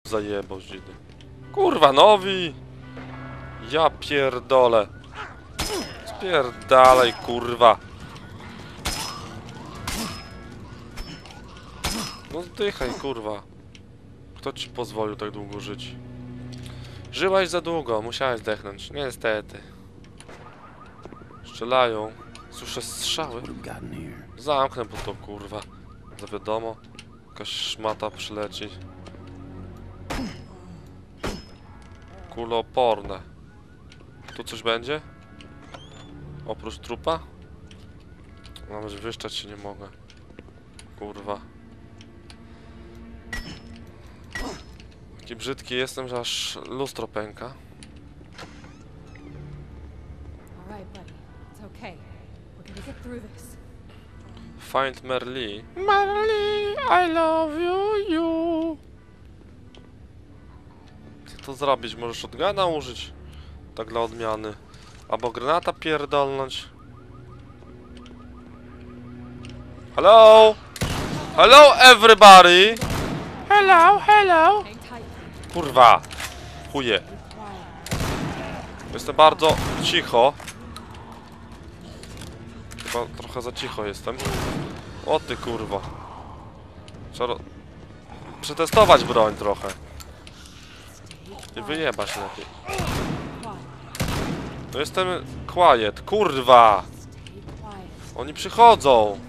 zajebał dzidy. Kurwa, nowi! Ja pierdolę. Spierdalaj, kurwa. No zdychaj, kurwa. Kto ci pozwolił tak długo żyć? Żyłaś za długo, musiałeś zdechnąć. Niestety. Strzelają. Słyszę strzały. Zamknę po to, kurwa. Za wiadomo. Jakaś szmata przyleci. Kulooporne. Tu coś będzie? Oprócz trupa? Nawet wyszczać się nie mogę. Kurwa. Taki brzydki jestem, że aż lustro pęka. Find Merli. Merli, I love you. Co to zrobić? Możesz shotguna użyć? Tak dla odmiany. Albo granata pierdolnąć. Hello? Hello everybody! Hello, hello! Kurwa! Chuje. Jestem bardzo cicho. Chyba trochę za cicho jestem. O ty kurwa. Trzeba przetestować broń trochę. I wyjebać lepiej. To jestem quiet. Kurwa! Oni przychodzą!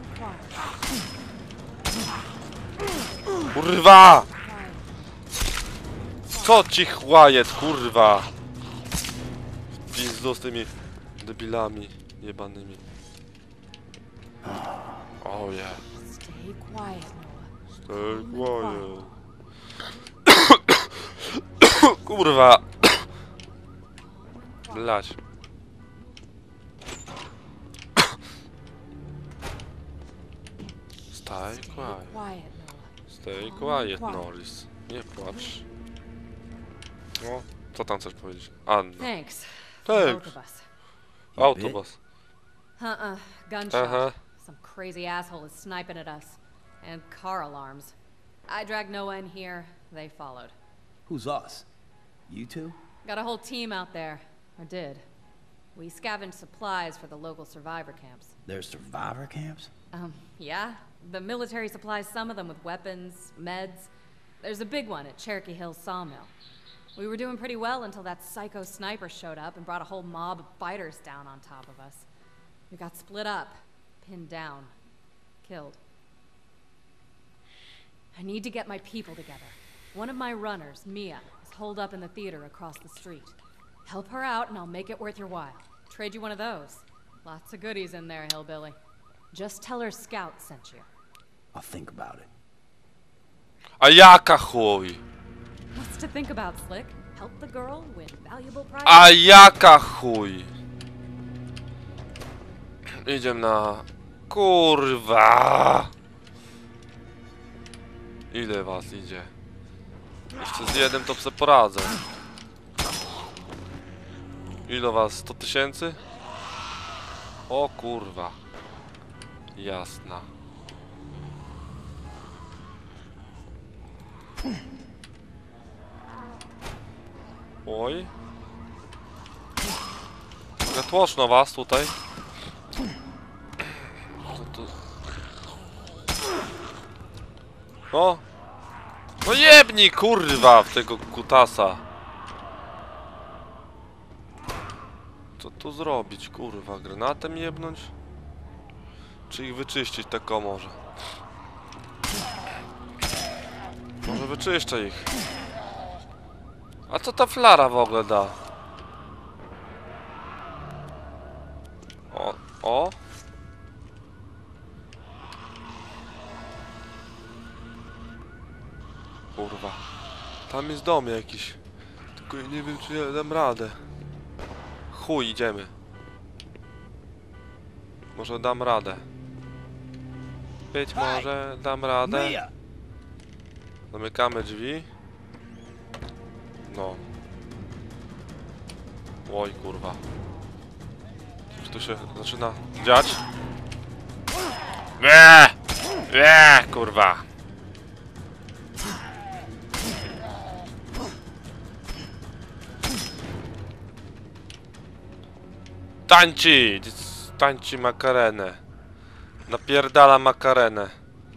Kurwa! Co ci quiet, kurwa! Pizdu z tymi debilami jebanymi. Oh yeah. Stay quiet. Kurwa. Blać. Stay quiet. Stay quiet, Norris. Nie płacz. No, co tam chcesz powiedzieć? Anna. Thanks. Autobus. Gunshot. Some crazy asshole is sniping at us. And car alarms. I dragged Noah in here. They followed. Who's us? You two? Got a whole team out there. Or did. We scavenged supplies for the local survivor camps. There's survivor camps? Yeah. The military supplies some of them with weapons, meds. There's a big one at Cherokee Hills Sawmill. We were doing pretty well until that psycho sniper showed up and brought a whole mob of fighters down on top of us. We got split up, pinned down, killed. I need to get my people together. One of my runners, Mia, is holed up in the theater across the street. Help her out and I'll make it worth your while. Trade you one of those. Lots of goodies in there, hillbilly. Just tell her Scout sent you. I'll think about it. A jaka chuj? What's to think about, Slick? Help the girl win valuable prizes. A jaka chuj? Idziemy na... Kurwa! Ile was idzie? Jeszcze z jednym to se poradzę. Ile was? 100 000? O kurwa. Jasna. Oj. Zatłoczno was tutaj. O! No jebnij kurwa w tego kutasa. Co tu zrobić kurwa? Granatem jebnąć? Czy ich wyczyścić tak o może? Może wyczyszczę ich. A co ta flara w ogóle da? O! Kurwa. Tam jest dom jakiś. Tylko ja nie wiem czy ja dam radę. Chuj, idziemy. Może dam radę. Być może dam radę. Zamykamy drzwi. No. Oj kurwa. Coś tu się zaczyna dziać. Kurwa. Tańczy! Tańczy makarenę. Napierdala makarenę.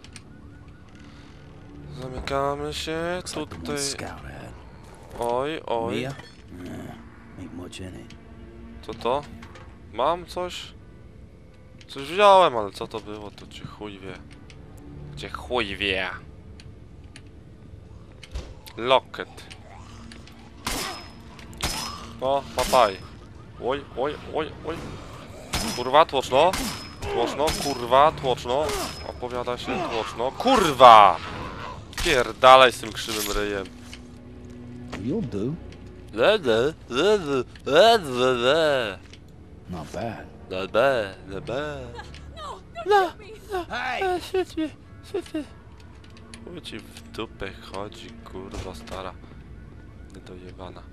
Zamykamy się Looks like the tutaj. one Scout had. Oj, oj. Mia? Ain't much in it. Co to? Mam coś? Coś wziąłem, ale co to było, to cię chuj wie. Cię chuj wie. Locket. O, papaj. Oj, oj, oj, oj. Kurwa, tłoczno. Tłoczno, kurwa, tłoczno. Opowiada się tłoczno. Kurwa! Pierdalaj z tym krzywym ryjem. You'll do. Not bad. Hey! Chuj ci w dupę chodzi, kurwa stara. Niedojebana.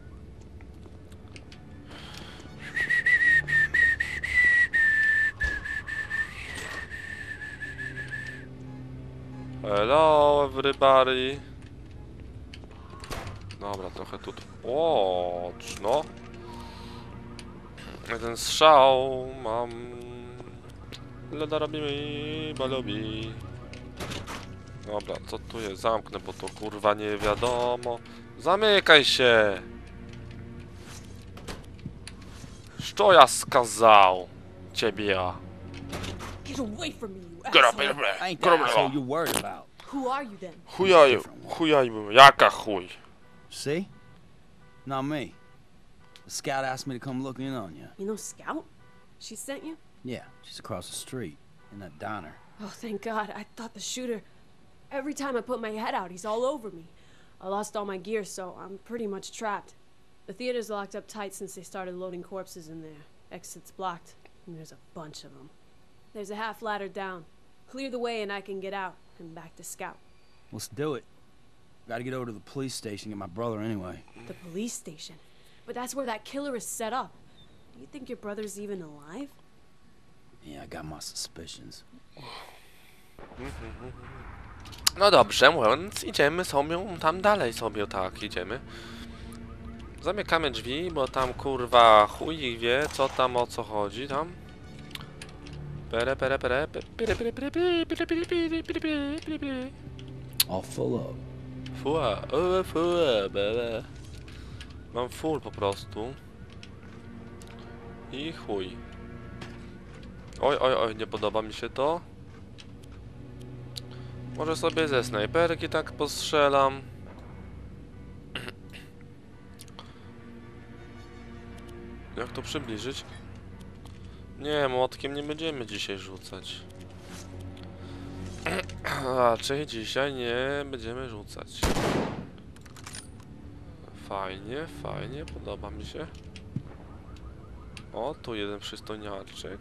Hello everybody. Dobra, trochę tu... O, no. Jeden strzał mam. Leda robimy, balobi. Dobra, co tu jest? Zamknę, bo to kurwa nie wiadomo. Zamykaj się! Co ja skazał? Ciebie. Get away from me, you Get asshole. up, Ain't the asshole you're worried about. Who are you then? Chujaj, jaka chuj? See? Not me. The scout asked me to come look in on you. You know Scout? She sent you? Yeah, she's across the street in that diner. Oh, thank God. I thought the shooter... Every time I put my head out, he's all over me. I lost all my gear, so I'm pretty much trapped. The theater's locked up tight since they started loading corpses in there. Exit's blocked, and there's a bunch of them. There's a half ladder down. Clear the way and I can get out and back to Scout. Let's do it. Gotta get over to the police station, get my brother anyway. The police station? But that's where that killer is set up. Do you think your brother's even alive? Yeah, I got my suspicions. No dobrze, więc idziemy sobie tam dalej sobie, tak, idziemy. Zamykamy drzwi, bo tam kurwa chuj ich wie, co tam, o co chodzi tam. All full up. Bele. Mam full po prostu. I chuj. Oj, oj, oj, nie podoba mi się to. Może sobie ze snajperki tak postrzelam. Jak to przybliżyć? Nie, młotkiem nie będziemy dzisiaj rzucać. Raczej dzisiaj nie będziemy rzucać. Fajnie, fajnie, podoba mi się. O, tu jeden przystojniaczek.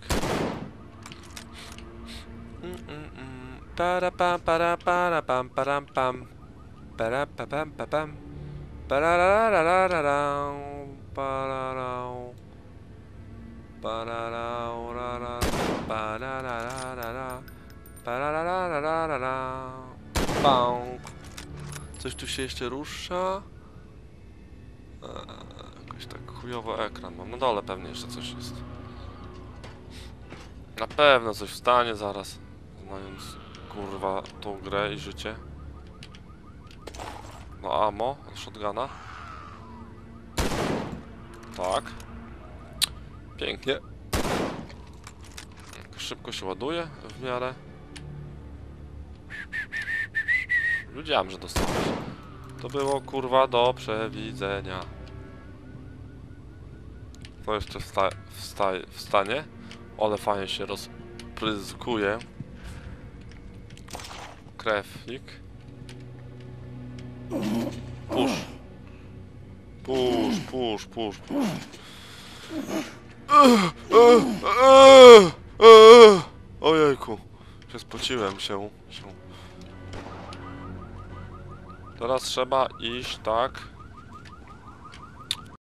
Para pam para para pam param pam. Para pam pam pam pam. Pararararararau. Pararau. Pararau rara. Pararararara. Parararararara. Pąk. Coś tu się jeszcze rusza? Jakoś tak chujowo ekran mam. Na dole pewnie jeszcze coś jest. Na pewno coś wstanie zaraz. Znając kurwa tą grę i życie. No ammo od shotguna. Tak. Pięknie. Szybko się ładuje w miarę. Wiedziałem, że dostałeś. To było kurwa do przewidzenia. To jeszcze wstanie. Ale fajnie się rozpryskuje. Krewnik. Push. Push, push, push, push. Ojejku. Się spociłem się. Teraz trzeba iść tak.